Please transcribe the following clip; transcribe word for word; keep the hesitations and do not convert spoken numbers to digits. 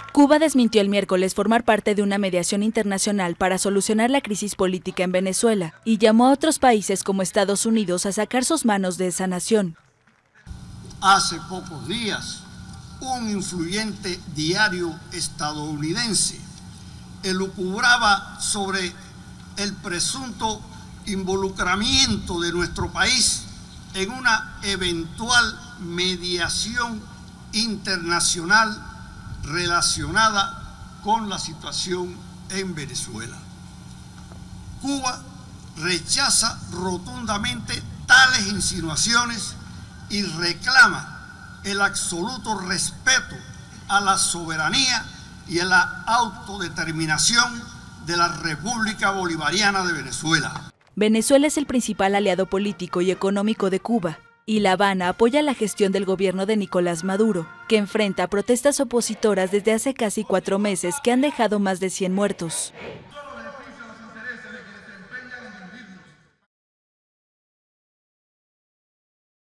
Cuba desmintió el miércoles formar parte de una mediación internacional para solucionar la crisis política en Venezuela y llamó a otros países como Estados Unidos a sacar sus manos de esa nación. Hace pocos días, un influyente diario estadounidense elucubraba sobre el presunto involucramiento de nuestro país en una eventual mediación internacional relacionada con la situación en Venezuela. Cuba rechaza rotundamente tales insinuaciones y reclama el absoluto respeto a la soberanía y a la autodeterminación de la República Bolivariana de Venezuela. Venezuela es el principal aliado político y económico de Cuba, y La Habana apoya la gestión del gobierno de Nicolás Maduro, que enfrenta protestas opositoras desde hace casi cuatro meses que han dejado más de cien muertos.